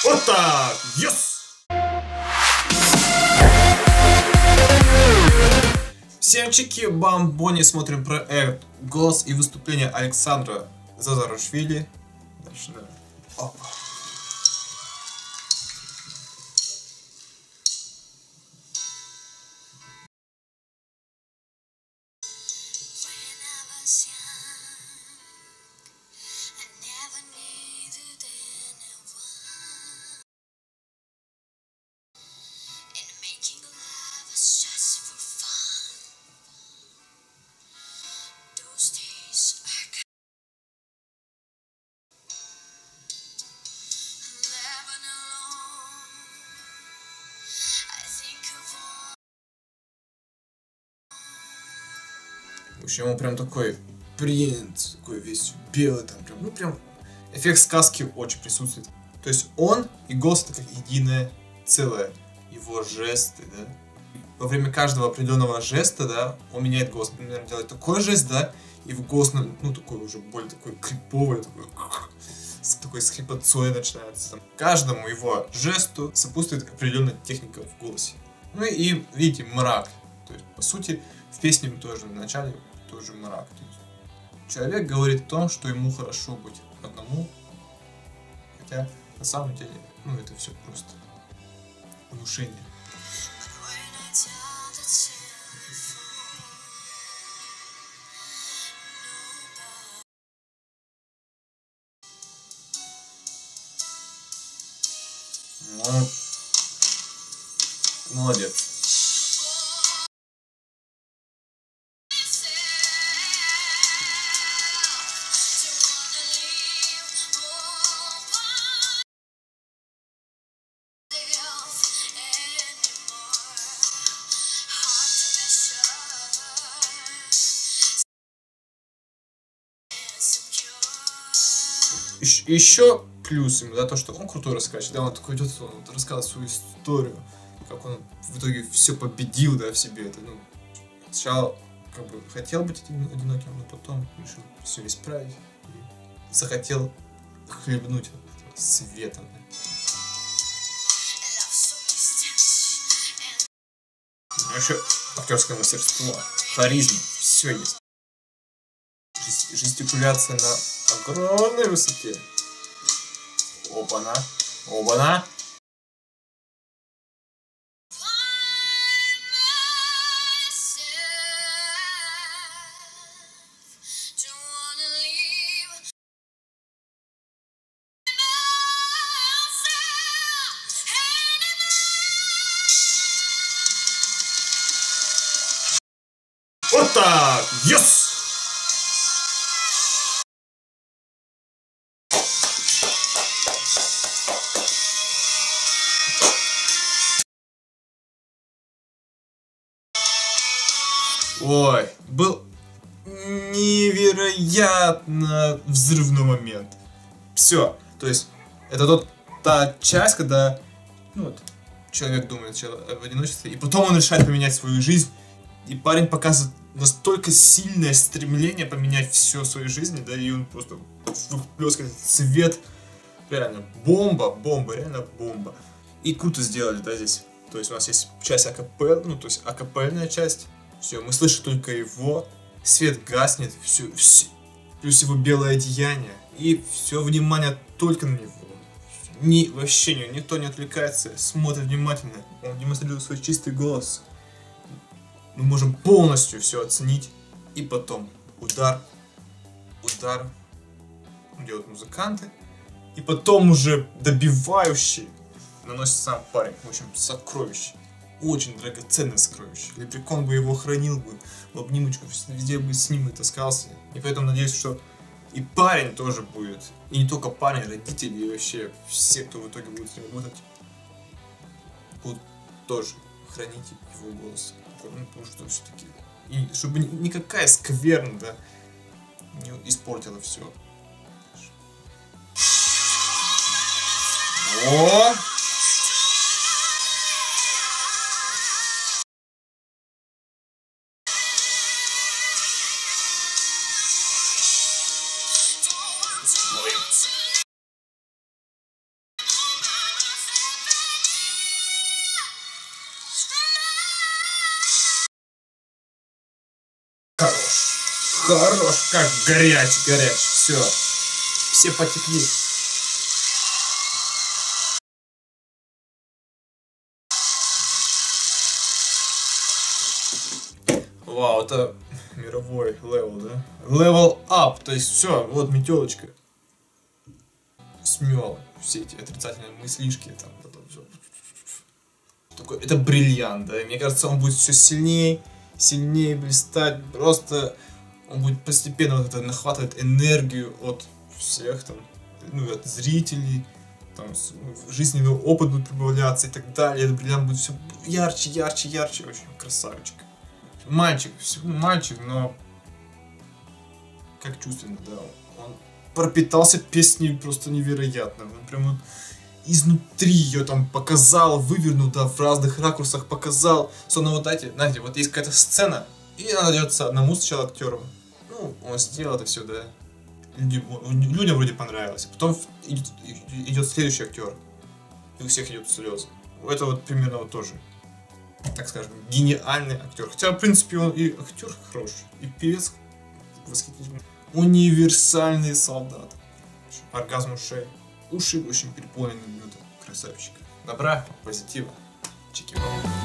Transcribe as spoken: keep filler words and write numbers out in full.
Вот так! Yes! Всем чеки, бамбони, смотрим проект «Голос» и выступление Александра Зазарашвили. Начинаем. Опа. В общем, он прям такой принт, такой весь белый, там прям, ну прям эффект сказки очень присутствует. То есть он и голос это как единое целое. Его жесты, да. Во время каждого определенного жеста, да, он меняет голос. Например, делает такой жест, да, и в голос, ну, такой уже более такой криповый, такой, с такой с хрипотцой начинается. Каждому его жесту сопутствует определенная техника в голосе. Ну и, видите, мрак. То есть, по сути, в песне тоже в начале тоже мрак. То есть, человек говорит о том, что ему хорошо быть одному, хотя на самом деле, ну, это все просто внушение. Ну, молодец. Еще плюсом, да, то, что он крутой рассказчик, да, он такой идет, он вот рассказывает свою историю, как он в итоге все победил, да, в себе, это, ну, сначала, как бы, хотел быть одиноким, но потом решил все исправить и захотел хлебнуть от света, да. А еще актерское мастерство, харизма, все есть. Жестикуляция на огромной высоте. Оба-на, оба-на. Вот так! Yes! Ой, был невероятно взрывной момент. Все, то есть это тот та часть, когда, ну вот, человек думает об одиночестве, и потом он решает поменять свою жизнь, и парень показывает настолько сильное стремление поменять все в своей жизни, да, и он просто выплескивает цвет, реально бомба, бомба, реально бомба. И круто сделали, да, здесь. То есть у нас есть часть акапелл, ну то есть акапельная часть. Все, мы слышим только его, свет гаснет, все, все, плюс его белое одеяние, и все внимание только на него. Ни, вообще ни, никто не отвлекается, смотрит внимательно, он демонстрирует свой чистый голос. Мы можем полностью все оценить, и потом удар, удар делают музыканты, и потом уже добивающий наносит сам парень, в общем, сокровище. Очень драгоценное сокровище. Лепрекон бы его хранил бы в обнимочку, везде бы с ним и таскался. И поэтому надеюсь, что и парень тоже будет. И не только парень, родители и вообще все, кто в итоге будет с ним работать, будут тоже хранить его голос. Ну, потому что все-таки, чтобы никакая скверна, да, не испортила все. О! Хорош, как горячий, горячий. Все. Все потекли. Вау, это мировой левел, да? Левел ап, то есть все, вот метелочка. Смел все эти отрицательные мыслишки, там, это все. Такой, это бриллиант, да? Мне кажется, он будет все сильнее, сильнее блистать, просто он будет постепенно вот это нахватывать энергию от всех там, ну, от зрителей, там, жизненный опыт будет прибавляться и так далее. Этот бриллиант будет все ярче, ярче, ярче, очень красавчик. Мальчик, мальчик, но как чувственно, да, он пропитался песней просто невероятно, он прям вот изнутри ее там показал, вывернул, да, в разных ракурсах показал, словно вот знаете, знаете, вот есть какая-то сцена, и она дается одному сначала актеру, ну, он сделал это все, да, людям, людям вроде понравилось, потом идет, идет следующий актер, и у всех идет слезы, это вот примерно вот тоже. Так скажем, гениальный актер. Хотя, в принципе, он и актер хороший, и певец восхитительный. Универсальный солдат. Оргазм ушей. Уши очень переполнены медом. Красавчик. Добра, позитива. Чики.